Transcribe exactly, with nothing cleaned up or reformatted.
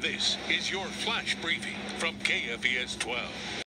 This is your flash briefing from K F V S twelve.